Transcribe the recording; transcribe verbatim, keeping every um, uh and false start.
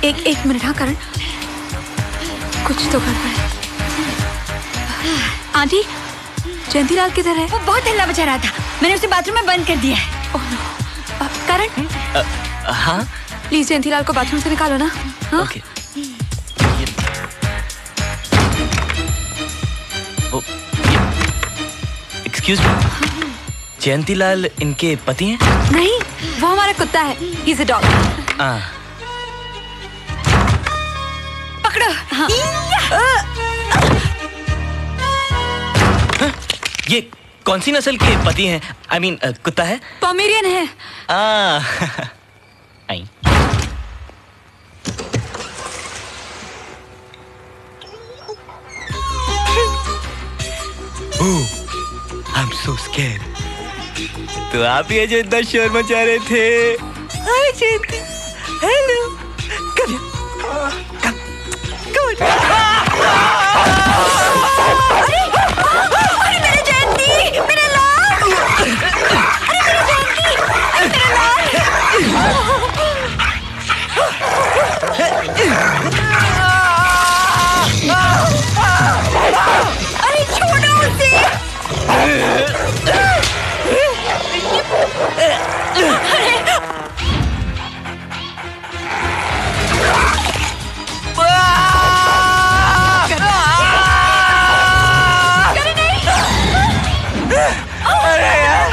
एक एक मिनट। हाँ करण, कुछ तो गड़बड़ है। आंटी, जयंतीलाल किधर है? वो बहुत हल्ला मचा रहा था, मैंने उसे बाथरूम में बंद कर दिया है। Oh no. करण, हाँ प्लीज जयंतीलाल को बाथरूम से निकालो ना। हाँ? ओके। एक्सक्यूज मी, जयंतीलाल इनके पति हैं? नहीं, वो हमारा कुत्ता है। He's a dog। हाँ। पकड़ो। हाँ। ये कौन सी नस्ल के पति हैं? आई I मीन mean, कुत्ता है? पोमेरियन है। आ, आई। Oh, I'm so scared. तो आप ये जो इतना शोर मचा रहे थे। Hi Jayanti, hello, come come come. अरे अरे मेरे जयंती, मेरे लाल, अरे मेरे जयंती, अरे मेरे लाल। अरे छोड़ो उसे। अरे यार,